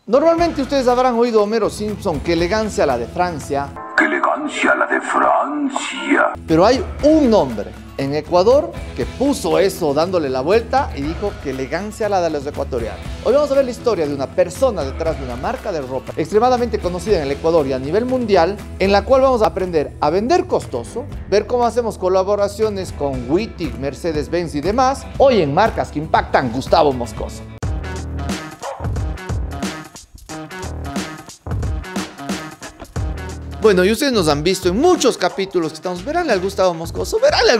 Normalmente ustedes habrán oído a Homero Simpson, qué elegancia la de Francia. ¡Qué elegancia la de Francia! Pero hay un hombre en Ecuador que puso eso dándole la vuelta y dijo que elegancia la de los ecuatorianos. Hoy vamos a ver la historia de una persona detrás de una marca de ropa extremadamente conocida en el Ecuador y a nivel mundial, en la cual vamos a aprender a vender costoso, ver cómo hacemos colaboraciones con Wittig, Mercedes-Benz y demás, hoy en Marcas que Impactan, Gustavo Moscoso. Bueno, y ustedes nos han visto en muchos capítulos que estamos, veránle al Gustavo Moscoso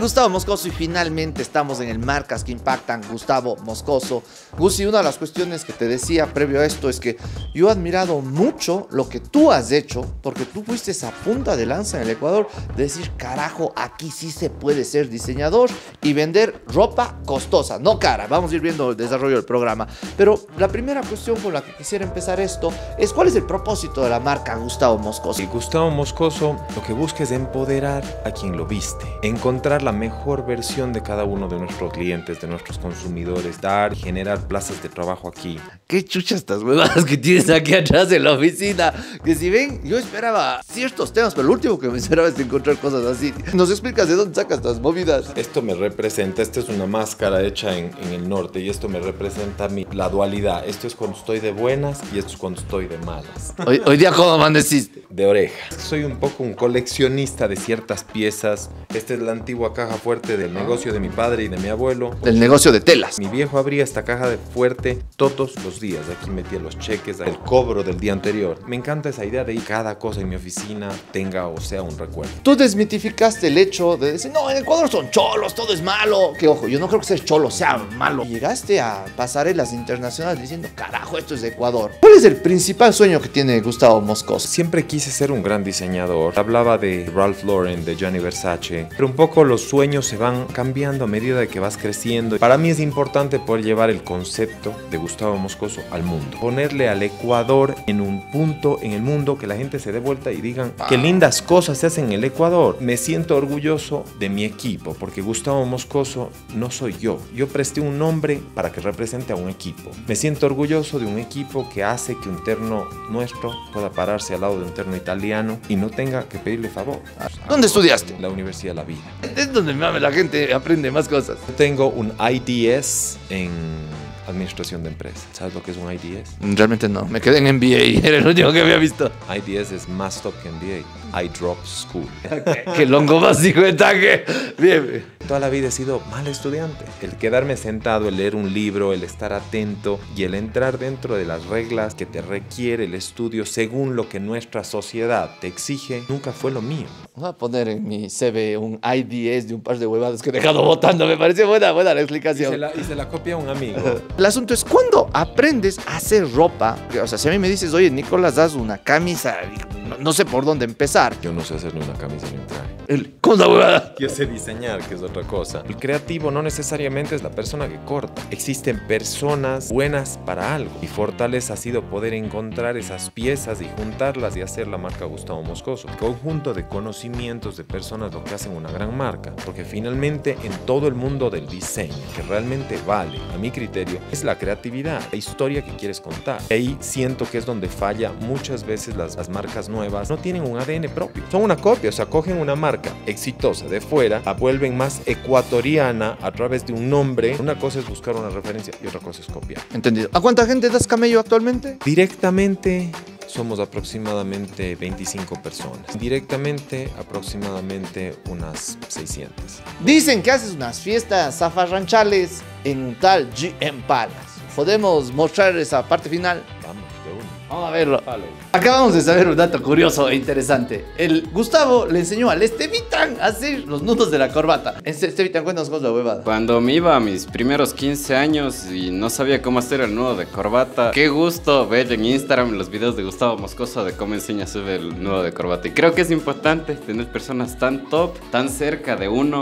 y finalmente estamos en el Marcas que Impactan, Gustavo Moscoso. Gusi, una de las cuestiones que te decía previo a esto es que yo he admirado mucho lo que tú has hecho, porque tú fuiste esa punta de lanza en el Ecuador de decir, carajo, aquí sí se puede ser diseñador y vender ropa costosa, no cara. Vamos a ir viendo el desarrollo del programa. Pero la primera cuestión con la que quisiera empezar esto es, ¿cuál es el propósito de la marca Gustavo Moscoso? Y Gustavo Moscoso lo que busca es empoderar a quien lo viste, encontrar la mejor versión de cada uno de nuestros clientes, de nuestros consumidores, dar y generar plazas de trabajo aquí. Qué chuchas estas huevadas que tienes aquí atrás en la oficina, que si ven, yo esperaba ciertos temas, pero lo último que me esperaba es encontrar cosas así. ¿Nos explicas de dónde sacas estas movidas? Esto me representa, esta es una máscara hecha en el norte y esto me representa la dualidad. Esto es cuando estoy de buenas y esto es cuando estoy de malas. Hoy día, ¿cómo amaneciste? De oreja. Soy un poco un coleccionista de ciertas piezas. Esta es la antigua caja fuerte del negocio de mi padre y de mi abuelo. El negocio de telas. Mi viejo abría esta caja de fuerte todos los días. Aquí metía los cheques, el cobro del día anterior. Me encanta esa idea de que cada cosa en mi oficina tenga o sea un recuerdo. Tú desmitificaste el hecho de decir, no, en Ecuador son cholos, todo es malo. Que ojo, yo no creo que ser cholo sea malo. Y llegaste a pasarelas internacionales diciendo, carajo, esto es de Ecuador. ¿Cuál es el principal sueño que tiene Gustavo Moscoso? Siempre quise ser un gran diseñador. Hablaba de Ralph Lauren, de Gianni Versace, pero un poco los sueños se van cambiando a medida de que vas creciendo. Para mí es importante poder llevar el concepto de Gustavo Moscoso al mundo, ponerle al Ecuador en un punto en el mundo que la gente se dé vuelta y digan qué lindas cosas se hacen en el Ecuador. Me siento orgulloso de mi equipo, porque Gustavo Moscoso no soy yo. Yo presté un nombre para que represente a un equipo. Me siento orgulloso de un equipo que hace que un terno nuestro pueda pararse al lado de un terno italiano y no tenga que pedirle favor. ¿Dónde estudiaste? La Universidad de la Vida. Es donde la gente aprende más cosas. Tengo un IDS en Administración de Empresas. ¿Sabes lo que es un IDS? Realmente no, me quedé en MBA, era el último que había visto. IDS es más top que MBA. I Drop School. Qué longo básico de taque. Bien. Toda la vida he sido mal estudiante. El quedarme sentado, el leer un libro, el estar atento y el entrar dentro de las reglas que te requiere el estudio según lo que nuestra sociedad te exige, nunca fue lo mío. Voy a poner en mi CV un IDS de un par de huevadas que he dejado botando. Me pareció buena la explicación. Y se la copia un amigo. El asunto es, ¿cuándo aprendes a hacer ropa? O sea, si a mí me dices, oye, Nicolás, haz una camisa, no sé por dónde empezar. Yo no sé hacer ni una camisa ni un traje. ¿Cómo es la huevada? Yo sé diseñar, que es otra cosa. El creativo no necesariamente es la persona que corta. Existen personas buenas para algo. Mi fortaleza ha sido poder encontrar esas piezas y juntarlas y hacer la marca Gustavo Moscoso. El conjunto de conocimientos de personas lo que hacen una gran marca. Porque finalmente en todo el mundo del diseño, que realmente vale, a mi criterio, es la creatividad, la historia que quieres contar. Y ahí siento que es donde falla muchas veces las marcas nuevas. No tienen un ADN propio. Son una copia, o sea, cogen una marca exitosa de fuera, la vuelven más ecuatoriana a través de un nombre. Una cosa es buscar una referencia y otra cosa es copiar. Entendido. ¿A cuánta gente das camello actualmente? Directamente somos aproximadamente 25 personas. Directamente aproximadamente unas 600. Dicen que haces unas fiestas zafarranchales en tal GM Palace. ¿Podemos mostrar esa parte final? Vamos, de uno. Vamos a verlo. Acabamos de saber un dato curioso e interesante. El Gustavo le enseñó al Estevitan a hacer los nudos de la corbata. Estevitan, cuéntanos cómo es la huevada. Cuando me iba a mis primeros 15 años y no sabía cómo hacer el nudo de corbata, qué gusto ver en Instagram los videos de Gustavo Moscoso de cómo enseña a hacer el nudo de corbata. Y creo que es importante tener personas tan top, tan cerca de uno,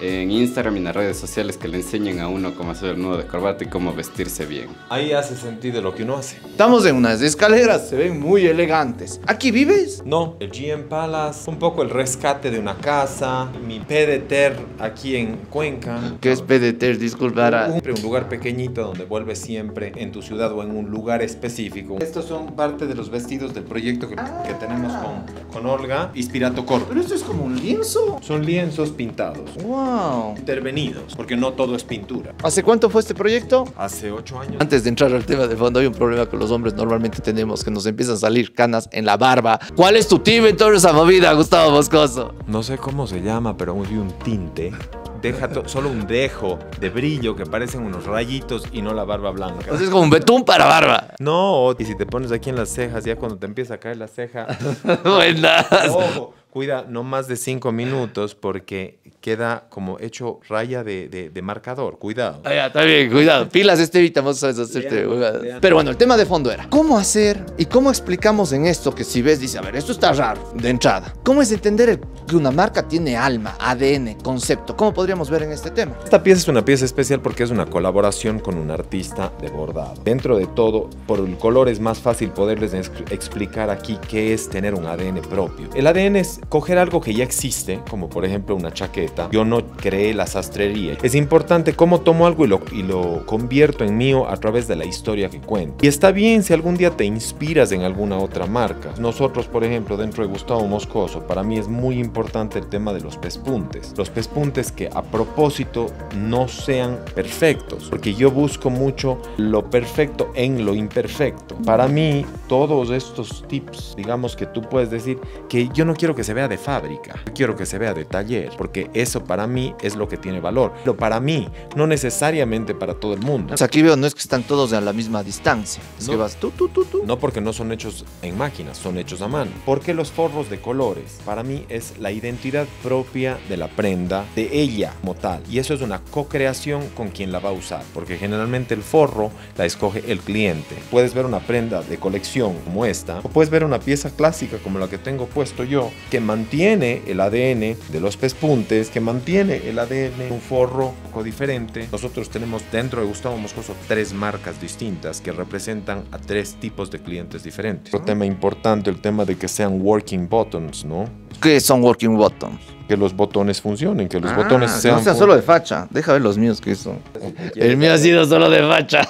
en Instagram y en las redes sociales que le enseñen a uno cómo hacer el nudo de corbata y cómo vestirse bien. Ahí hace sentido lo que uno hace. Estamos en unas escaleras, se ven muy elegantes. ¿Aquí vives? No, el GM Palace, un poco el rescate de una casa, mi PDT aquí en Cuenca. ¿Qué es PDT? Disculpa. Un lugar pequeñito donde vuelves siempre en tu ciudad o en un lugar específico. Estos son parte de los vestidos del proyecto que tenemos con Olga, Inspirato Corp. Pero esto es como un lienzo. Son lienzos pintados, Wow. intervenidos, porque no todo es pintura. ¿Hace cuánto fue este proyecto? Hace 8 años. Antes de entrar al tema de fondo, hay un problema que los hombres normalmente tenemos, que nos empiezan a salir canas en la barba. ¿Cuál es tu tip en toda esa movida, Gustavo Moscoso? No sé cómo se llama, pero vi un tinte. Deja solo un dejo de brillo que parecen unos rayitos y no la barba blanca. O sea, es como un betún para barba. No, y si te pones aquí en las cejas, ya cuando te empieza a caer la ceja, Buenas. ojo, cuida, no más de 5 minutos porque queda como hecho raya de marcador. Cuidado. Ah, ya, está bien, cuidado. Pilas, Estevita, vamos a hacerte. Pero bueno, el tema de fondo era ¿cómo hacer y cómo explicamos en esto que si ves, dice, a ver, esto está raro de entrada? ¿Cómo es entender que una marca tiene alma, ADN, concepto? ¿Cómo podríamos ver en este tema? Esta pieza es una pieza especial porque es una colaboración con un artista de bordado. Dentro de todo, por el color es más fácil poderles explicar aquí qué es tener un ADN propio. El ADN es coger algo que ya existe, como por ejemplo una chaqueta. Yo no creé la sastrería. Es importante cómo tomo algo y lo convierto en mío a través de la historia que cuento. Y está bien si algún día te inspiras en alguna otra marca. Nosotros, por ejemplo, dentro de Gustavo Moscoso, para mí es muy importante el tema de los pespuntes. Los pespuntes que a propósito no sean perfectos, porque yo busco mucho lo perfecto en lo imperfecto. Para mí, todos estos tips, digamos que tú puedes decir que yo no quiero que se vea de fábrica, yo quiero que se vea de taller, porque eso para mí es lo que tiene valor. Pero para mí, no necesariamente para todo el mundo. O sea, aquí veo, no es que están todos a la misma distancia. Es No. que vas tú. No, porque no son hechos en máquinas, son hechos a mano. Porque los forros de colores, para mí es la identidad propia de la prenda, de ella como tal. Y eso es una co-creación con quien la va a usar. Porque generalmente el forro la escoge el cliente. Puedes ver una prenda de colección como esta, o puedes ver una pieza clásica como la que tengo puesto yo, que mantiene el ADN de los pespuntes, que mantiene el ADN, un forro un poco diferente. Nosotros tenemos dentro de Gustavo Moscoso 3 marcas distintas que representan a 3 tipos de clientes diferentes. Otro tema importante, el tema de que sean working buttons, ¿no? ¿Qué son working buttons? Que los botones funcionen, que los botones Que sean... no sean solo de facha. Deja ver los míos que son. El mío ha sido solo de facha.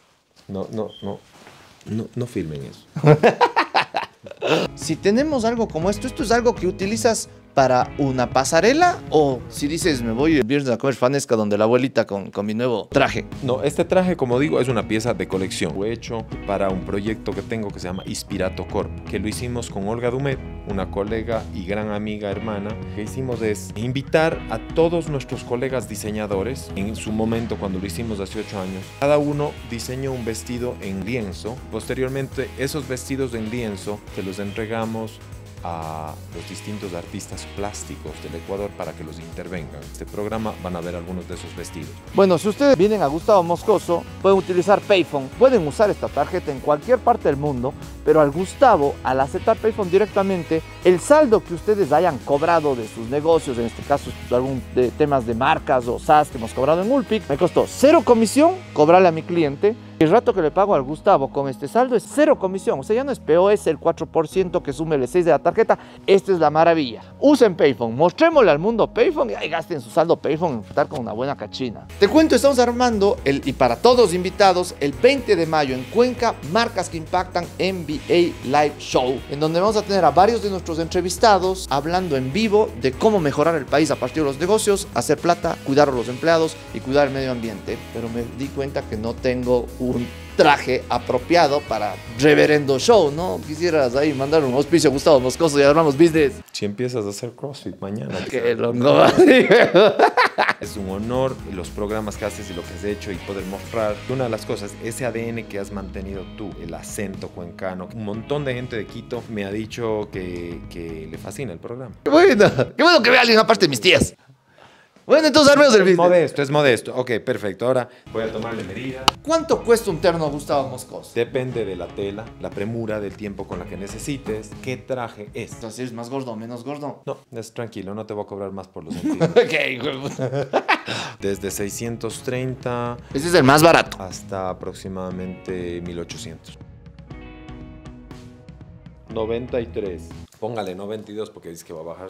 No filmen eso. Si tenemos algo como esto es algo que utilizas para una pasarela, o si dices me voy el viernes a comer fanesca donde la abuelita con mi nuevo traje. No, este traje, como digo, es una pieza de colección. Fue hecho para un proyecto que tengo que se llama Inspirato Corp, que lo hicimos con Olga Dumet, una colega y gran amiga hermana. Lo que hicimos es invitar a todos nuestros colegas diseñadores. En su momento, cuando lo hicimos hace 8 años, cada uno diseñó un vestido en lienzo. Posteriormente, esos vestidos en lienzo que los entregamos a los distintos artistas plásticos del Ecuador para que los intervengan. Este programa van a ver algunos de esos vestidos. Bueno, si ustedes vienen a Gustavo Moscoso, pueden utilizar Payphone. Pueden usar esta tarjeta en cualquier parte del mundo, pero al Gustavo, al aceptar Payphone directamente, el saldo que ustedes hayan cobrado de sus negocios, en este caso algún de temas de marcas o SaaS que hemos cobrado en Ulpic, me costó 0 comisión cobrarle a mi cliente. El rato que le pago al Gustavo con este saldo es 0 comisión. O sea, ya no es POS el 4% que sume el 6 de la tarjeta. Esta es la maravilla. Usen Payphone, mostrémosle al mundo Payphone y ahí gasten su saldo Payphone en estar con una buena cachina. Te cuento, estamos armando, y para todos los invitados, el 20 de mayo en Cuenca, Marcas que Impactan MBA Live Show, en donde vamos a tener a varios de nuestros entrevistados hablando en vivo de cómo mejorar el país a partir de los negocios, hacer plata, cuidar a los empleados y cuidar el medio ambiente. Pero me di cuenta que no tengo un traje apropiado para reverendo show, ¿no? Quisieras ahí mandar un auspicio a Gustavo Moscoso y armamos business. Si empiezas a hacer CrossFit mañana. Qué loco. Es un honor los programas que haces y lo que has hecho y poder mostrar. Una de las cosas, ese ADN que has mantenido tú, el acento cuencano. Un montón de gente de Quito me ha dicho que le fascina el programa. Qué bueno que vea a alguien aparte de mis tías. Bueno, entonces armemos el business. Es modesto. Ok, perfecto. Ahora voy a tomarle medida. ¿Cuánto cuesta un terno Gustavo Moscoso? Depende de la tela, la premura, del tiempo con la que necesites, qué traje es. Entonces, ¿es más gordo o menos gordo? No, es tranquilo, no te voy a cobrar más por los sentidos. Ok, hijo de puta. Desde 630 Ese es el más barato. hasta aproximadamente 1800. 93. Póngale 92 porque dice que va a bajar.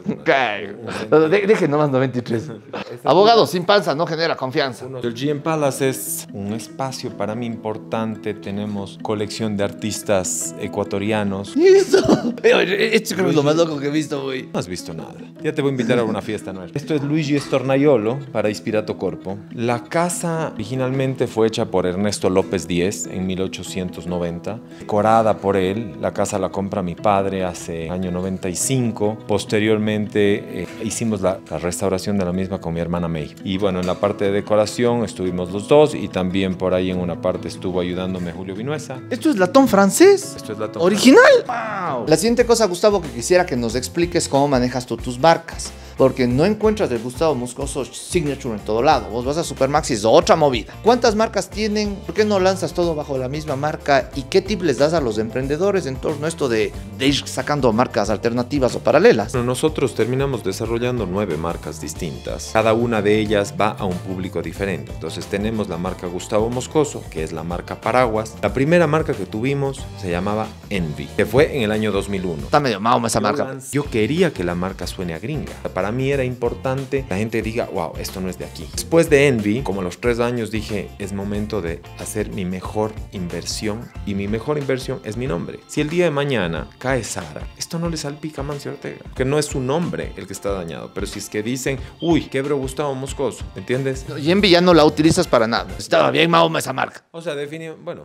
Deje nomás 93. Abogado sin panza no genera confianza. El GM Palace es un espacio para mí importante. Tenemos colección de artistas ecuatorianos. ¿Y eso? Esto creo que es lo más loco que he visto, güey. No has visto nada. Ya te voy a invitar a una fiesta nuestra. Esto es Luigi Stornaiolo para Ispirato Corpo. La casa originalmente fue hecha por Ernesto López Díez en 1890. Decorada por él. La casa la compra mi padre hace año 95. Posteriormente hicimos la restauración de la misma con mi hermana May. Y bueno, en la parte de decoración estuvimos los dos y también por ahí en una parte estuvo ayudándome Julio Vinuesa. ¿Esto es latón francés? Esto es latón ¿Original? Wow. La siguiente cosa, Gustavo, que quisiera que nos expliques cómo manejas tú tus marcas. Porque no encuentras el Gustavo Moscoso Signature en todo lado. Vos vas a Supermaxi, es otra movida. ¿Cuántas marcas tienen? ¿Por qué no lanzas todo bajo la misma marca? ¿Y qué tip les das a los emprendedores en torno a esto de ir sacando marcas alternativas o paralelas? Bueno, nosotros terminamos desarrollando 9 marcas distintas. Cada una de ellas va a un público diferente. Entonces tenemos la marca Gustavo Moscoso, que es la marca Paraguas. La primera marca que tuvimos se llamaba Envy, que fue en el año 2001. Está medio mahoma esa marca. Yo quería que la marca suene a gringa. Para mí era importante que la gente diga, wow, esto no es de aquí. Después de Envy, como a los 3 años dije, es momento de hacer mi mejor inversión. Y mi mejor inversión es mi nombre. Si el día de mañana cae Sara, esto no le salpica a Mancio Ortega. Que no es su nombre el que está dañado. Pero si es que dicen, uy, quebró Gustavo Moscoso, ¿entiendes? Y Envy ya no la utilizas para nada. Estaba bien mahoma esa marca. O sea, bueno,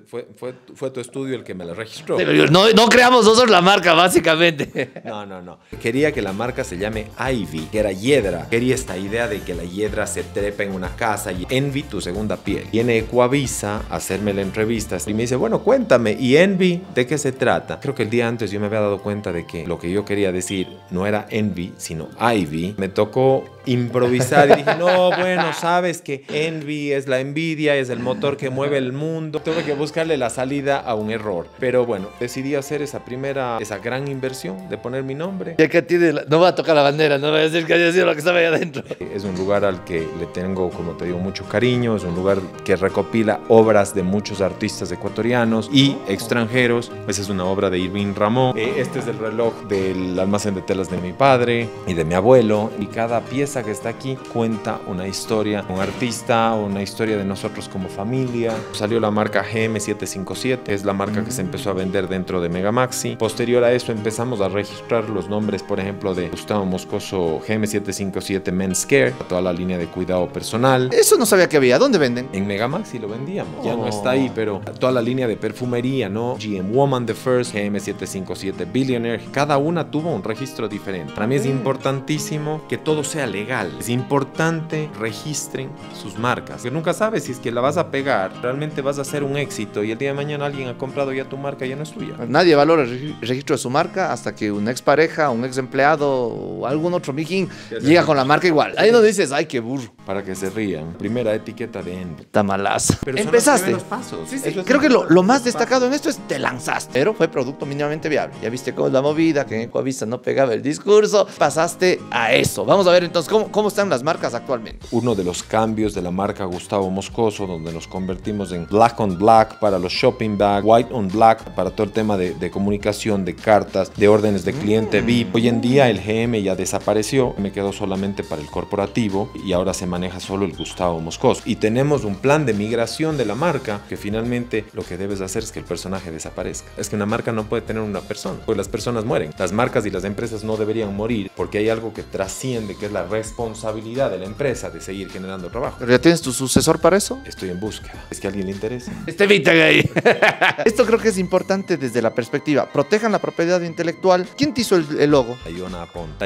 fue tu estudio el que me la registró. No creamos nosotros la marca, básicamente. No. Quería que la marca se llame Ivy, que era hiedra. Quería esta idea de que la hiedra se trepa en una casa y Envy, tu segunda piel. Viene Ecuavisa a hacerme la entrevista y me dice, bueno, cuéntame, ¿y Envy de qué se trata? Creo que el día antes yo me había dado cuenta de que lo que yo quería decir no era Envy, sino Ivy. Me tocó improvisar y dije, no, bueno, sabes que Envy es la envidia, es el motor que mueve el mundo. Tuve que buscarle la salida a un error. Pero bueno, decidí hacer esa gran inversión de poner mi nombre. Ya que no va a tocar la bandera, no va a decir que haya sido lo que estaba ahí adentro. Es un lugar al que le tengo, como te digo, mucho cariño. Es un lugar que recopila obras de muchos artistas ecuatorianos y extranjeros. Esa es una obra de Irving Ramón. Este es el reloj del almacén de telas de mi padre y de mi abuelo. Y cada pieza que está aquí cuenta una historia, un artista, una historia de nosotros como familia. Salió la marca GM757, es la marca que se empezó a vender dentro de Megamaxi. Posterior a eso empezamos a registrar los nombres, por ejemplo, de Gustavo Moscoso GM757 Men's Care, toda la línea de cuidado personal. Eso no sabía que había. ¿Dónde venden? En Megamaxi lo vendíamos, ya no está ahí, pero toda la línea de perfumería, ¿no? GM Woman The First, GM757 Billionaire, cada una tuvo un registro diferente. Para mí es importantísimo que todo sea legal. Es importante registren sus marcas, que nunca sabes si es que la vas a pegar, realmente vas a hacer un éxito y el día de mañana alguien ha comprado ya tu marca y ya no es tuya. Nadie valora el registro de su marca hasta que una expareja, un ex empleado o algún otro mijín llega con la marca igual. Ahí no dices, ay, qué burro. Para que se rían. Primera etiqueta de Envy. Está malaza. Pero empezaste. Los pasos. Sí. Creo que lo más destacado en esto es te lanzaste, pero fue producto mínimamente viable. Ya viste cómo es la movida, que en Ecuavisa no pegaba el discurso. Pasaste a eso. Vamos a ver entonces cómo están las marcas actualmente. Uno de los cambios de la marca Gustavo Moscoso, donde nos convertimos en Black on Black para los shopping bags, White on Black para todo el tema de comunicación, de cartas, de órdenes de cliente VIP. Hoy en día el GM ya desapareció, me quedó solamente para el corporativo y ahora se maneja solo el Gustavo Moscoso. Y tenemos un plan de migración de la marca que finalmente lo que debes hacer es que el personaje desaparezca. Es que una marca no puede tener una persona, pues las personas mueren. Las marcas y las empresas no deberían morir porque hay algo que trasciende, que es la responsabilidad de la empresa de seguir generando trabajo. ¿Pero ya tienes tu sucesor para eso? Estoy en búsqueda. ¿Es que a alguien le interesa? Gay. Esto creo que es importante desde la perspectiva. Protejan la propiedad intelectual. ¿Quién te hizo el logo? Tayona Apon. Tayona trabaja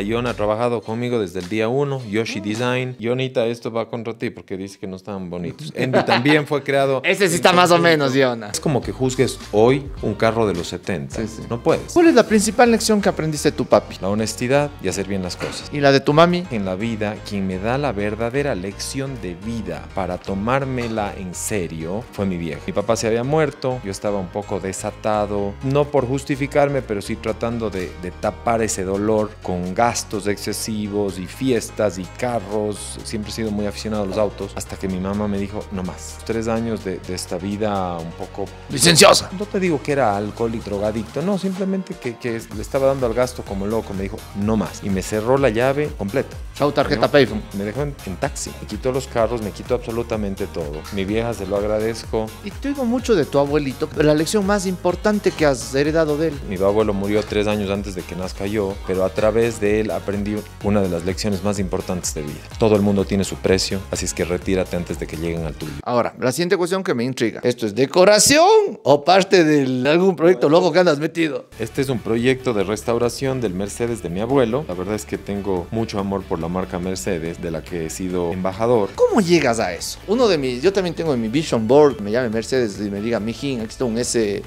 trabajado conmigo desde el día 1, Yoshi Design. Yonita, esto va contra ti porque dice que no están bonitos. Envy también fue creado... Ese sí está más o menos, Yona. Es como que juzgues hoy un carro de los 70. Sí, sí. No puedes. ¿Cuál es la principal lección que aprendiste de tu papi? La honestidad y hacer bien las cosas. ¿Y la de tu mami? En la vida, quien me da la verdadera lección de vida para tomármela en serio fue mi vieja. Mi papá se había muerto, yo estaba un poco desatado, no por justificarme, pero sí tratando de tapar ese dolor con gastos excesivos y fiestas y carros. Siempre he sido muy aficionado a los autos, hasta que mi mamá me dijo, no más. 3 años de esta vida un poco... Licenciosa. No te digo que era alcohólico, drogadicto, no, simplemente que le estaba dando al gasto como loco. Me dijo, no más. Y me cerró la llave completa. Chau, tarjeta Payphone. Me dejó en taxi. Me quitó los carros, me quitó absolutamente todo. Mi vieja, se lo agradezco. Y te digo mucho de tu abuelito, pero la lección más importante que has heredado de él. Mi abuelo murió 3 años antes de que nazca yo, pero a través de él aprendí una de las lecciones más importantes de vida. Todo el mundo tiene su precio, así es que retírate antes de que lleguen al tuyo. Ahora, la siguiente cuestión que me intriga. ¿Esto es decoración o parte de algún proyecto loco que andas metido? Este es un proyecto de restauración del Mercedes de mi abuelo. La verdad es que tengo mucho amor por la marca Mercedes, de la que he sido embajador. ¿Cómo llegas a eso? Yo también tengo en mi vision board, me llame Mercedes y me diga, mijín, aquí está un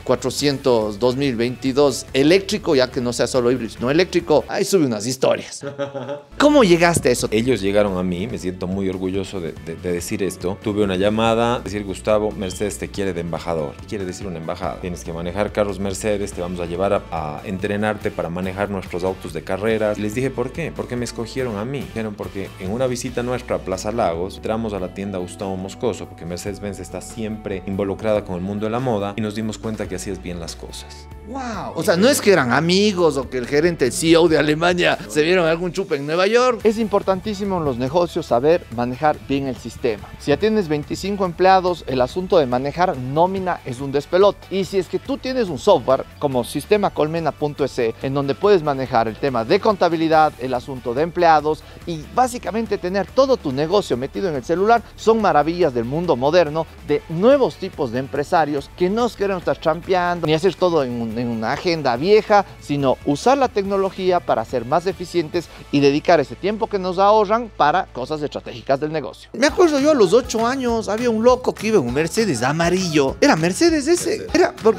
S400 2022 eléctrico, ya que no sea solo híbrido, sino eléctrico. Ahí sube unas historias. ¿Cómo llegaste a eso? Ellos llegaron a mí, me siento muy orgulloso de decir esto. Tuve una llamada, decir, Gustavo, Mercedes te quiere de embajador. ¿Qué quiere decir una embajada? Tienes que manejar carros Mercedes, te vamos a llevar a entrenarte para manejar nuestros autos de carreras. Y les dije, ¿por qué? ¿Por qué me escogieron a mí? Dijeron, porque en una visita nuestra a Plaza Lagos, entramos a la tienda Gustavo Moscoso, porque Mercedes-Benz está siempre involucrada con el mundo de la moda, y nos dimos cuenta que hacías bien las cosas. Wow. O sea, no es que eran amigos o que el gerente, el CEO de Alemania, se vieron algún chupe en Nueva York. Es importantísimo en los negocios saber manejar bien el sistema. Si ya tienes 25 empleados, el asunto de manejar nómina es un despelote. Y si es que tú tienes un software como sistemacolmena.es, en donde puedes manejar el tema de contabilidad, el asunto de empleados y básicamente tener todo tu negocio metido en el celular, son maravillas del mundo moderno, de nuevos tipos de empresarios que no quieren estar trampeando ni hacer todo en una agenda vieja, sino usar la tecnología para ser más eficientes y dedicar ese tiempo que nos ahorran para cosas estratégicas del negocio. Me acuerdo yo a los 8 años, había un loco que iba en un Mercedes amarillo. ¿Era Mercedes ese? Era porque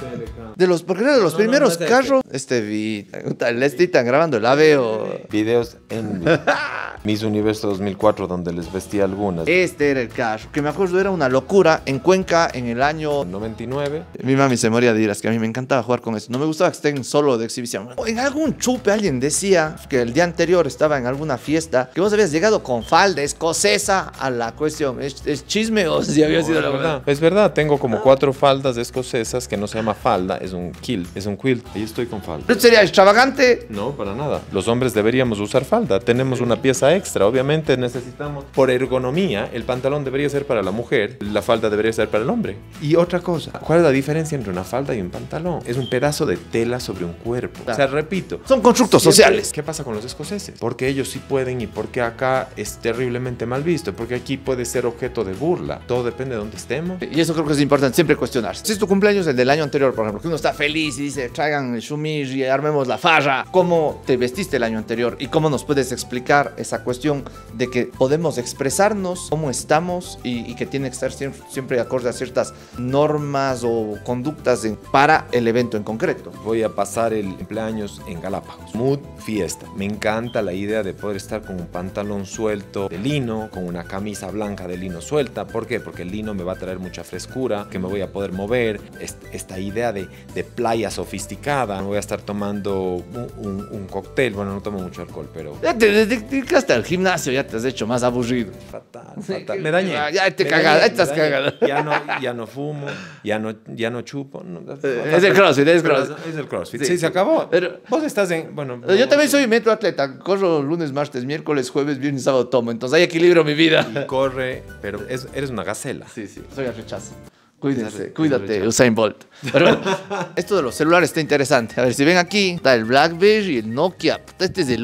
era de los primeros carros. Les están grabando el aveo. Videos en Miss Universo 2004 donde les vestí algunas. Este era el carro, que me acuerdo era una locura en Cuenca en el año 99. Mi mami se moría de iras, que a mí me encantaba jugar con eso. No me gustaba que estén solo de exhibición. En algún chupe alguien decía que el día anterior estaba en alguna fiesta, que vos habías llegado con falda escocesa a la cuestión. ¿Es chisme o si había sido la verdad? Es verdad, tengo como 4 faldas escocesas que no se llama falda, es un kilt, es un quilt. Ahí estoy con falda. ¿Pero sería extravagante? No, para nada. Los hombres deberíamos usar falda. Tenemos una pieza extra. Obviamente necesitamos, por ergonomía, el pantalón debería ser para la mujer, la falda debería ser para el hombre. Y otra cosa, ¿cuál es la diferencia entre una falda y un pantalón? Es un pedazo de tela sobre un cuerpo. O sea, repito, son constructos sociales. ¿Qué pasa con los escoceses? Porque ellos sí pueden y porque acá es terriblemente mal visto, porque aquí puede ser objeto de burla. Todo depende de dónde estemos. Y eso creo que es importante, siempre cuestionarse. Si es tu cumpleaños, el del año anterior, por ejemplo, que uno está feliz y dice, traigan el shumir y armemos la farra. ¿Cómo te vestiste el año anterior? ¿Y cómo nos puedes explicar esa cuestión de que podemos expresarnos cómo estamos y que tiene que estar siempre acorde a ciertas normas o conductas para el evento en concreto? Voy a pasar el cumpleaños en Galápagos. Mood fiesta. Me encanta la idea de poder estar con un pantalón suelto de lino, con una camisa blanca de lino suelta. ¿Por qué? Porque el lino me va a traer mucha frescura, que me voy a poder mover. Esta idea de playa sofisticada. Me voy a estar tomando un cóctel. Bueno, no tomo mucho alcohol, pero... Ya te dedicaste al gimnasio, ya te has hecho más aburrido. Fatal. Me dañé. Ya te cagada, estás cagada. Ya no fumo, ya no chupo. No, es el CrossFit, es el CrossFit. Sí, se acabó. Pero, vos estás en... Bueno, yo también soy metro atleta. Corro lunes, martes, miércoles, jueves, viernes, sábado, tomo. Entonces hay equilibrio en mi vida. Y corre, pero eres una gacela. Sí, soy al rechazo. Cuídate, Usain Bolt. Pero bueno, esto de los celulares está interesante. A ver, si ven aquí, está el BlackBerry, el Nokia. Este es del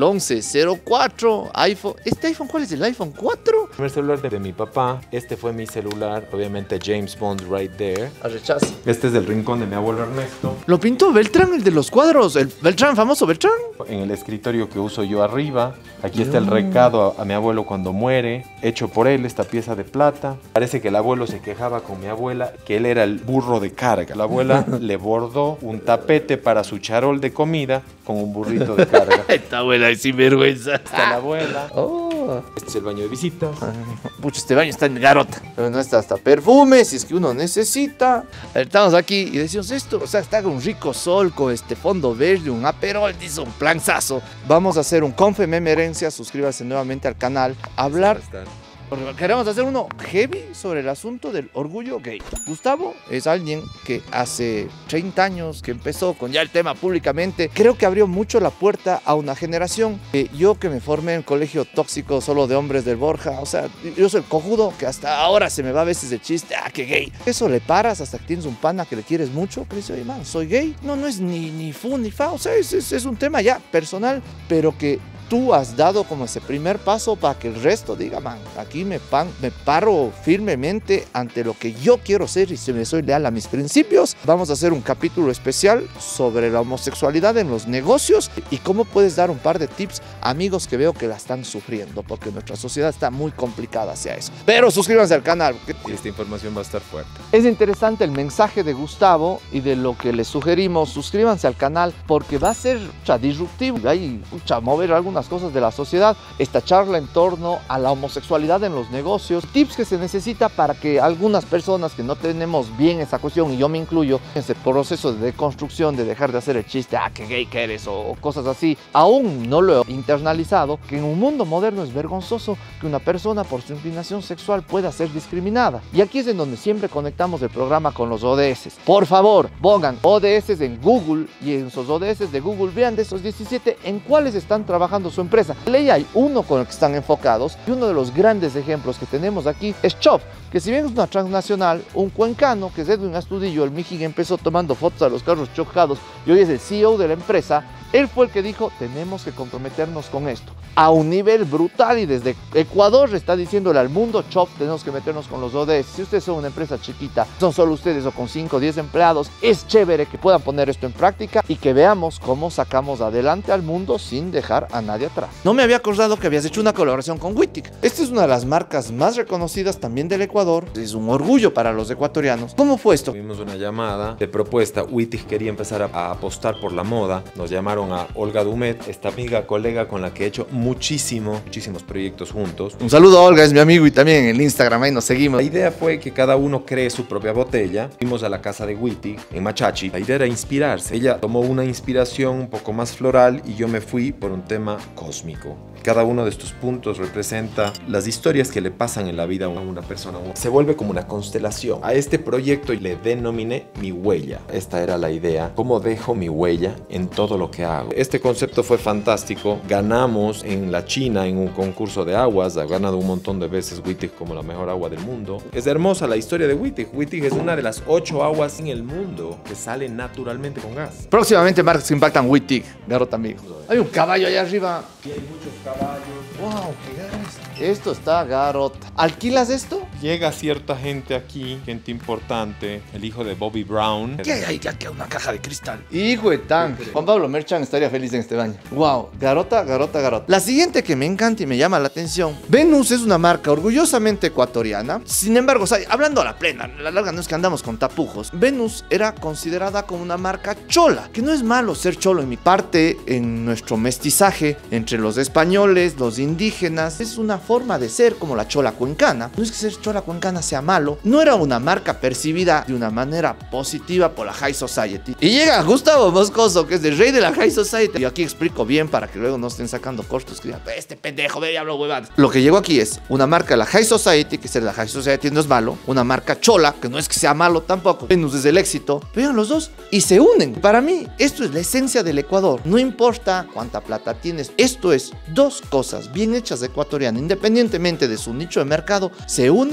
1104, iPhone. ¿Este iPhone cuál es? ¿El iPhone 4? El primer celular de mi papá. Este fue mi celular. Obviamente James Bond right there. A rechazo. Este es del rincón de mi abuelo Ernesto. Lo pintó Beltrán, el de los cuadros. El Beltrán, famoso Beltrán. En el escritorio que uso yo arriba. Aquí está el recado a mi abuelo cuando muere, hecho por él, esta pieza de plata. Parece que el abuelo se quejaba con mi abuela que él era el burro de carga. La abuela le bordó un tapete para su charol de comida con un burrito de carga. Esta abuela es sinvergüenza. Está la abuela. Oh. Este es el baño de visitas. Pucha, este baño está en garota. Pero no está hasta perfume, si es que uno necesita. Estamos aquí y decimos esto, o sea, está con un rico sol, con este fondo verde, un aperol, dice un planzazo. Vamos a hacer un Confe Memerencia, suscríbase nuevamente al canal. Hablar... Queremos hacer uno heavy sobre el asunto del orgullo gay. Gustavo es alguien que hace 30 años que empezó con ya el tema públicamente. Creo que abrió mucho la puerta a una generación. Yo que me formé en colegio tóxico solo de hombres del Borja, o sea, yo soy el cojudo que hasta ahora se me va a veces el chiste, que gay. Eso le paras hasta que tienes un pana que le quieres mucho, que dice, oye man, soy gay. No es ni fu ni fa, o sea, es un tema ya personal, pero que tú has dado como ese primer paso para que el resto diga, man, aquí me paro firmemente ante lo que yo quiero ser y si me soy leal a mis principios. Vamos a hacer un capítulo especial sobre la homosexualidad en los negocios y cómo puedes dar un par de tips a amigos que veo que la están sufriendo, porque nuestra sociedad está muy complicada hacia eso. Pero suscríbanse al canal. Y esta información va a estar fuerte. Es interesante el mensaje de Gustavo y de lo que les sugerimos. Suscríbanse al canal porque va a ser disruptivo. Hay mover algunas cosas de la sociedad. Esta charla en torno a la homosexualidad en los negocios, tips que se necesita para que algunas personas que no tenemos bien esa cuestión, y yo me incluyo en ese proceso de deconstrucción, de dejar de hacer el chiste, qué gay que eres o cosas así, aún no lo he internalizado, que en un mundo moderno es vergonzoso que una persona por su inclinación sexual pueda ser discriminada. Y aquí es en donde siempre conectamos el programa con los ODS. Por favor, pongan ODS en Google y en esos ODS de Google vean de esos 17 en cuáles están trabajando su empresa. Ley hay uno con el que están enfocados y uno de los grandes ejemplos que tenemos aquí es Chop, que si bien es una transnacional, un cuencano que es Edwin Astudillo, el Miji, empezó tomando fotos a los carros chocados y hoy es el CEO de la empresa. Él fue el que dijo, tenemos que comprometernos con esto a un nivel brutal y desde Ecuador está diciéndole al mundo, Chop, tenemos que meternos con los ODS. Si ustedes son una empresa chiquita, son solo ustedes o con 5 o 10 empleados, es chévere que puedan poner esto en práctica y que veamos cómo sacamos adelante al mundo sin dejar a nadie atrás. No me había acordado que habías hecho una colaboración con Wittig. Esta es una de las marcas más reconocidas también del Ecuador. Es un orgullo para los ecuatorianos. ¿Cómo fue esto? Tuvimos una llamada de propuesta. Wittig quería empezar a apostar por la moda. Nos llamaron a Olga Dumet, esta amiga, colega con la que he hecho muchísimos proyectos juntos. Un saludo a Olga, es mi amigo y también en el Instagram, ahí nos seguimos. La idea fue que cada uno cree su propia botella. Fuimos a la casa de Wittig en Machachi. La idea era inspirarse. Ella tomó una inspiración un poco más floral y yo me fui por un tema cósmico. Cada uno de estos puntos representa las historias que le pasan en la vida a una persona. Se vuelve como una constelación. A este proyecto le denominé mi huella. Esta era la idea. ¿Cómo dejo mi huella en todo lo que hago? Este concepto fue fantástico. Ganamos en la China en un concurso de aguas. Ha ganado un montón de veces Wittig como la mejor agua del mundo. Es hermosa la historia de Wittig. Wittig es una de las 8 aguas en el mundo que salen naturalmente con gas. Próximamente marcas que impactan Wittig. Garota amigo. Hay un caballo allá arriba. Aquí hay muchos caballos. Wow, qué ganas. Esto está garota. ¿Alquilas esto? Llega cierta gente aquí, gente importante, el hijo de Bobby Brown. ¿Qué hay aquí? Una caja de cristal. Hijo de tan. Juan Pablo Merchan estaría feliz en este baño. Wow, garota. La siguiente que me encanta y me llama la atención. Venus es una marca orgullosamente ecuatoriana. Sin embargo, o sea, hablando a la plena, la larga no es que andamos con tapujos. Venus era considerada como una marca chola, que no es malo ser cholo en mi parte, en nuestro mestizaje entre los españoles, los indígenas. Es una forma de ser como la chola cuencana. No es que ser chola cuencana sea malo. No era una marca percibida de una manera positiva por la High Society. Y llega Gustavo Moscoso, que es el rey de la High Society. Y aquí explico bien para que luego no estén sacando cortos. Que digan, este pendejo, ve, hablo huevadas. Lo que llegó aquí es una marca de la High Society, que ser la High Society no es malo. Una marca chola, que no es que sea malo tampoco. Venus es el éxito. Vean los dos y se unen. Para mí, esto es la esencia del Ecuador. No importa cuánta plata tienes. Esto es dos cosas bien hechas de ecuatoriana, independientemente de su nicho de mercado, se unen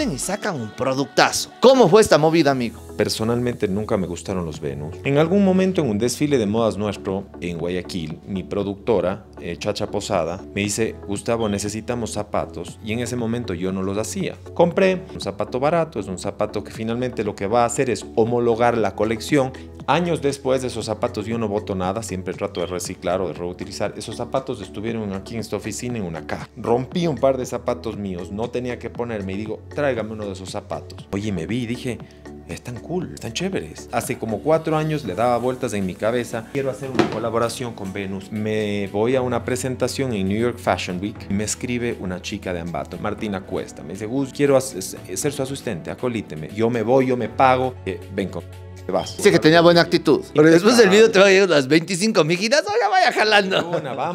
vienen y sacan un productazo. ¿Cómo fue esta movida, amigo? Personalmente nunca me gustaron los Venus. En algún momento en un desfile de modas nuestro en Guayaquil, mi productora, Chacha Posada, me dice, Gustavo, necesitamos zapatos. Y en ese momento yo no los hacía. Compré un zapato barato, es un zapato que finalmente lo que va a hacer es homologar la colección. Años después de esos zapatos yo no boto nada, siempre trato de reciclar o de reutilizar. Esos zapatos estuvieron aquí en esta oficina en una caja. Rompí un par de zapatos míos, no tenía que ponerme y digo, tráigame uno de esos zapatos. Oye, me vi y dije, están cool, están chéveres. Hace como 4 años le daba vueltas en mi cabeza. Quiero hacer una colaboración con Venus. Me voy a una presentación en New York Fashion Week y me escribe una chica de Ambato, Martina Cuesta. Me dice, Gus, quiero ser su asistente, acolíteme. Yo me voy, yo me pago. Ven con... Vas. Dice que tenía buena actitud. Pero después del video te va a llegar unas 25 mijitas. Oiga, vaya jalando.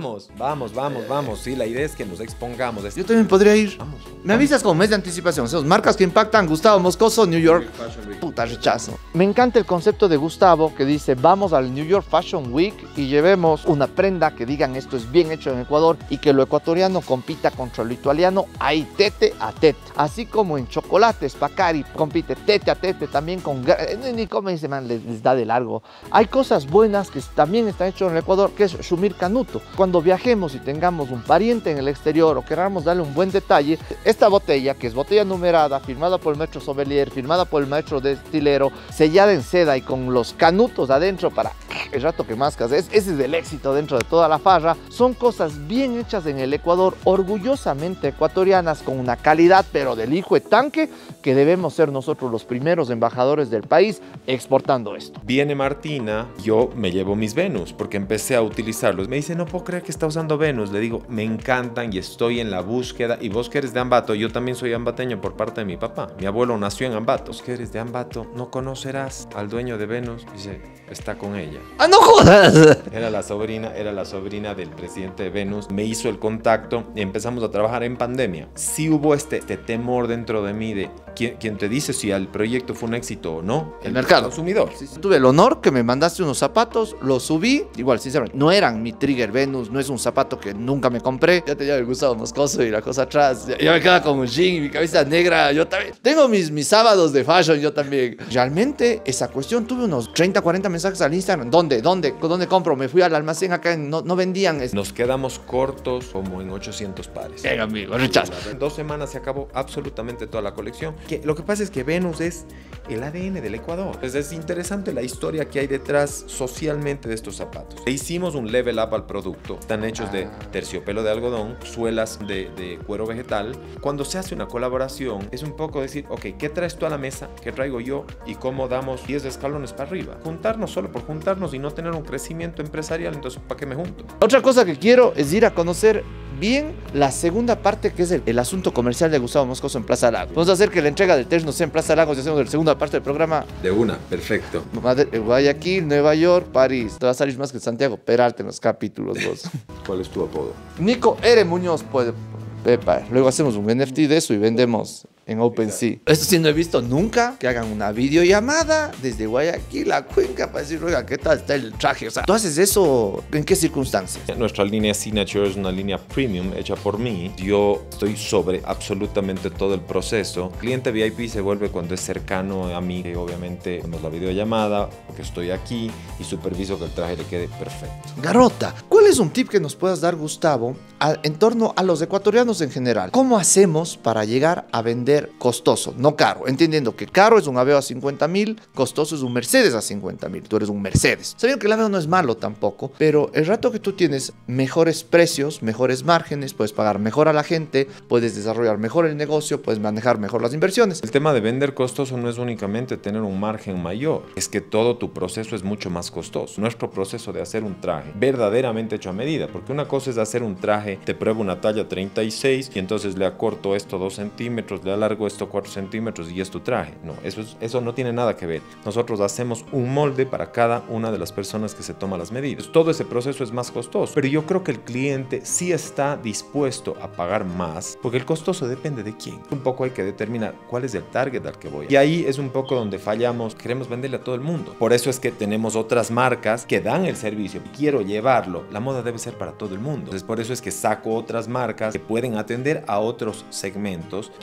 Vamos. Sí, la idea es que nos expongamos. Yo también podría ir. Vamos. Me avisas con mes de anticipación. Hacemos marcas que impactan. Gustavo Moscoso, New York. Puta rechazo. Me encanta el concepto de Gustavo que dice, vamos al New York Fashion Week y llevemos una prenda que digan esto es bien hecho en Ecuador y que lo ecuatoriano compita contra lo italiano ahí tete a tete. Así como en chocolates, Pacari compite tete a tete también con... Ni como dice, man, les da de largo. Hay cosas buenas que también están hechas en el Ecuador, que es Shumir Canuto. Cuando viajemos y tengamos un pariente en el exterior o queramos darle un buen detalle, esta botella, que es botella numerada, firmada por el maestro sommelier, firmada por el maestro destilero, sellada en seda y con los canutos adentro para el rato que mascas, ese es el éxito dentro de toda la farra. Son cosas bien hechas en el Ecuador, orgullosamente ecuatorianas, con una calidad pero del hijo de tanque, que debemos ser nosotros los primeros embajadores del país exportando esto. Viene Martina, yo me llevo mis Venus porque empecé a utilizarlos. Me dice, no puedo creer que está usando Venus. Le digo, me encantan y estoy en la búsqueda. Y vos que eres de Ambato, yo también soy ambateño por parte de mi papá. Mi abuelo nació en Ambato. Vos que eres de Ambato, no conocerás al dueño de Venus. Dice, está con ella. ¡Ah, no jodas! Era la sobrina del presidente de Venus. Me hizo el contacto y empezamos a trabajar en pandemia. Sí hubo este temor dentro de mí de quién te dice si el proyecto fue un éxito o no. El mercado. Consumidor. Sí, tuve el honor que me mandaste unos zapatos, los subí. Igual, sinceramente, no eran mi Trigger Venus, no es un zapato que nunca me compré. Ya tenía el Gustavo Moscoso y la cosa atrás. Ya me quedaba con un jean y mi cabeza negra. Yo también. Tengo mis sábados de fashion, yo también. Realmente, esa cuestión, tuve unos 30, 40 mensajes al Instagram. ¿Dónde compro? Me fui al almacén acá, no vendían. Nos quedamos cortos como en 800 pares. Venga, amigo, rechazo. En 2 semanas se acabó absolutamente toda la colección. Lo que pasa es que Venus es el ADN del Ecuador. Es interesante la historia que hay detrás socialmente de estos zapatos. Le hicimos un level up al producto. Están hechos de terciopelo de algodón, suelas de cuero vegetal. Cuando se hace una colaboración, es un poco decir, ok, ¿qué traes tú a la mesa? ¿Qué traigo yo? ¿Y cómo damos 10 escalones para arriba? Juntarnos solo por juntarnos y no tener un crecimiento empresarial, entonces ¿para qué me junto? Otra cosa que quiero es ir a conocer bien la segunda parte, que es el asunto comercial de Gustavo Moscoso en Plaza Lagos. Vamos a hacer que la entrega del terno sea en Plaza Lagos y hacemos la segunda parte del programa. De una, perfecto. Guayaquil, Nueva York, París. Te va a salir más que Santiago Peralta en los capítulos, vos. ¿Cuál es tu apodo? Nico R. Muñoz, pues. Pepa. Luego hacemos un NFT de eso y vendemos en OpenSea. Esto sí no he visto nunca, que hagan una videollamada desde Guayaquil a Cuenca para decir, oiga, ¿qué tal está el traje? O sea, ¿tú haces eso en qué circunstancias? Nuestra línea Signature es una línea premium hecha por mí. Yo estoy sobre absolutamente todo el proceso. Cliente VIP se vuelve cuando es cercano a mí, que obviamente hacemos la videollamada, porque estoy aquí y superviso que el traje le quede perfecto. Garota, ¿cuál es un tip que nos puedas dar, Gustavo, en torno a los ecuatorianos en general? ¿Cómo hacemos para llegar a vender costoso, no caro? Entendiendo que caro es un Aveo a 50.000, costoso es un Mercedes a 50.000. Tú eres un Mercedes. Sabiendo que el Aveo no es malo tampoco, pero el rato que tú tienes mejores precios, mejores márgenes, puedes pagar mejor a la gente, puedes desarrollar mejor el negocio, puedes manejar mejor las inversiones. El tema de vender costoso no es únicamente tener un margen mayor, es que todo tu proceso es mucho más costoso. Nuestro proceso de hacer un traje verdaderamente hecho a medida, porque una cosa es hacer un traje, te pruebo una talla 36 y entonces le acorto esto 2 centímetros, le alargo esto 4 centímetros y es tu traje. No, eso no tiene nada que ver. Nosotros hacemos un molde para cada una de las personas que se toma las medidas. Todo ese proceso es más costoso, pero yo creo que el cliente sí está dispuesto a pagar más, porque el costoso depende de quién. Un poco hay que determinar cuál es el target al que voy. Y ahí es un poco donde fallamos. Queremos venderle a todo el mundo. Por eso es que tenemos otras marcas que dan el servicio. Quiero llevarlo. La moda debe ser para todo el mundo. Entonces por eso es que saco otras marcas que pueden atender a otros segmentos. Quiere que le pague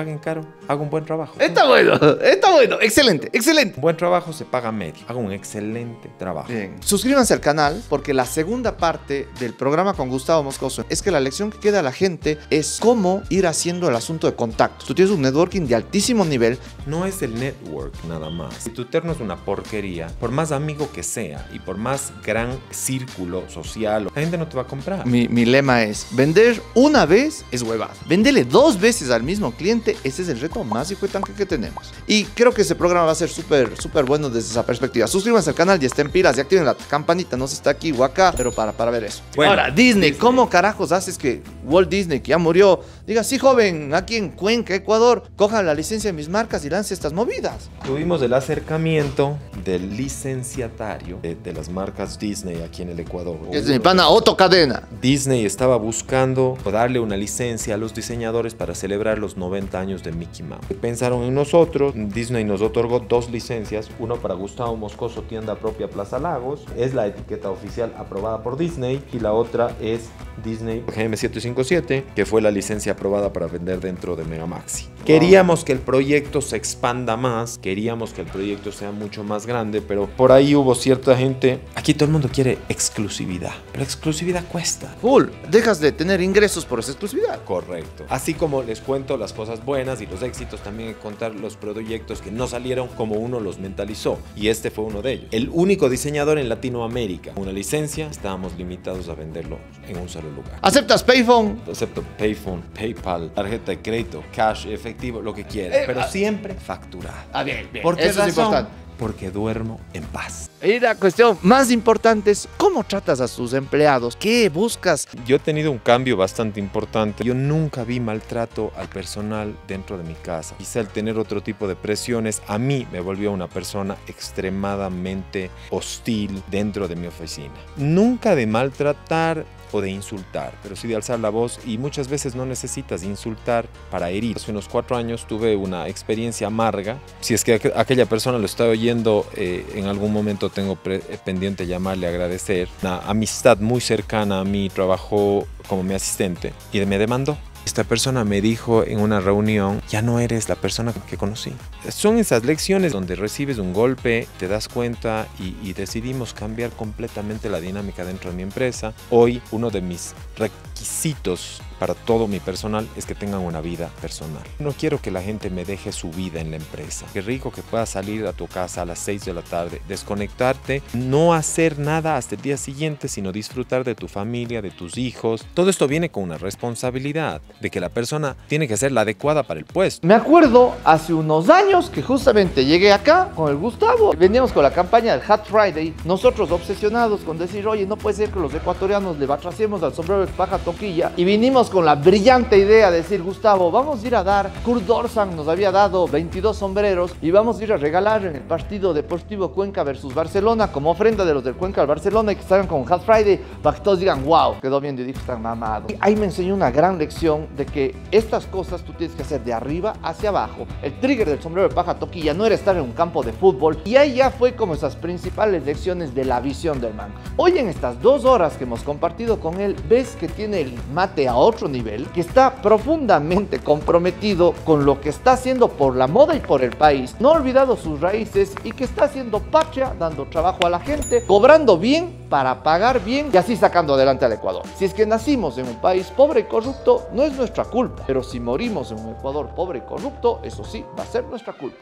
paguen caro, hago un buen trabajo. Está bueno, excelente, excelente. Un buen trabajo se paga medio, hago un excelente trabajo. Bien. Suscríbanse al canal porque la segunda parte del programa con Gustavo Moscoso es que la lección que queda a la gente es cómo ir haciendo el asunto de contactos. Tú tienes un networking de altísimo nivel. No es el network nada más. Si tu terno es una porquería, por más amigo que sea y por más gran círculo social, la gente no te va a comprar. Mi lema es, vender una vez es huevada. Venderle 2 veces al mismo cliente, ese es el reto más hijo de tanque que tenemos. Y creo que ese programa va a ser súper bueno desde esa perspectiva. Suscríbanse al canal y estén pilas y activen la campanita, no sé si está aquí o acá, pero para ver eso. Bueno, ahora, Disney, ¿cómo carajos haces que Walt Disney, que ya murió, diga, sí joven, aquí en Cuenca, Ecuador, cojan la licencia de mis marcas y lance estas movidas? Tuvimos el acercamiento del licenciatario de las marcas Disney aquí en el Ecuador. Es mi pana Otto Cadena. Disney estaba buscando darle una licencia a los diseñadores para celebrar los 90 años de Mickey Mouse. Pensaron en nosotros, Disney nos otorgó 2 licencias, uno para Gustavo Moscoso, tienda propia Plaza Lagos, es la etiqueta oficial aprobada por Disney, y la otra es Disney GM757, que fue la licencia aprobada para vender dentro de Megamaxi. Queríamos que el proyecto se expanda más, queríamos que el proyecto sea mucho más grande, pero por ahí hubo cierta gente. Aquí todo el mundo quiere exclusividad, pero exclusividad cuesta. Full, dejas de tener ingresos por esa exclusividad. Correcto. Así como les cuento las cosas buenas y los éxitos, también hay que contar los proyectos que no salieron como uno los mentalizó, y este fue uno de ellos. El único diseñador en Latinoamérica, una licencia, estábamos limitados a venderlo en un solo lugar. ¿Aceptas Payphone? Acepto Payphone, PayPal, tarjeta de crédito, cash, efectivo, lo que quieras, pero siempre facturado. Bien. ¿Por qué Eso es razón? importante. Porque duermo en paz. Y la cuestión más importante es cómo tratas a tus empleados, qué buscas. Yo he tenido un cambio bastante importante. Yo nunca vi maltrato al personal dentro de mi casa. Quizá el tener otro tipo de presiones a mí me volvió una persona extremadamente hostil dentro de mi oficina. Nunca de maltratar o de insultar, pero sí de alzar la voz, y muchas veces no necesitas insultar para herir. Hace unos 4 años tuve una experiencia amarga. Si es que aquella persona lo está oyendo, en algún momento tengo pendiente llamarle a agradecer. Una amistad muy cercana a mí trabajó como mi asistente y me demandó. Esta persona me dijo en una reunión, ya no eres la persona que conocí. Son esas lecciones donde recibes un golpe, te das cuenta y decidimos cambiar completamente la dinámica dentro de mi empresa. Hoy uno de mis requisitos para todo mi personal es que tengan una vida personal. No quiero que la gente me deje su vida en la empresa. Qué rico que puedas salir a tu casa a las 6 de la tarde, desconectarte, no hacer nada hasta el día siguiente, sino disfrutar de tu familia, de tus hijos. Todo esto viene con una responsabilidad de que la persona tiene que ser la adecuada para el puesto. Me acuerdo hace unos años que justamente llegué acá con el Gustavo. Veníamos con la campaña del Hat Friday. Nosotros obsesionados con decir, oye, no puede ser que los ecuatorianos le batracemos al sombrero de paja toquilla. Y vinimos con la brillante idea de decir, Gustavo, vamos a ir a dar, Kurt Dorsan nos había dado 22 sombreros y vamos a ir a regalar en el partido Deportivo Cuenca versus Barcelona como ofrenda de los del Cuenca al Barcelona, y que salgan con Hat Friday para que todos digan, wow, quedó bien. Yo dije, están mamados. Y ahí me enseñó una gran lección de que estas cosas tú tienes que hacer de arriba hacia abajo. El trigger del sombrero de paja toquilla no era estar en un campo de fútbol, y ahí ya fue como esas principales lecciones de la visión del man. Hoy en estas 2 horas que hemos compartido con él, ves que tiene el mate a otro nivel, que está profundamente comprometido con lo que está haciendo por la moda y por el país, no ha olvidado sus raíces y que está haciendo patria, dando trabajo a la gente, cobrando bien para pagar bien y así sacando adelante al Ecuador. Si es que nacimos en un país pobre y corrupto, no es nuestra culpa, pero si morimos en un Ecuador pobre y corrupto, eso sí, va a ser nuestra culpa.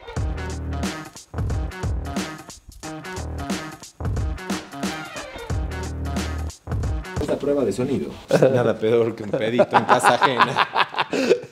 Esta prueba de sonido. Nada peor que un pedito en casa ajena.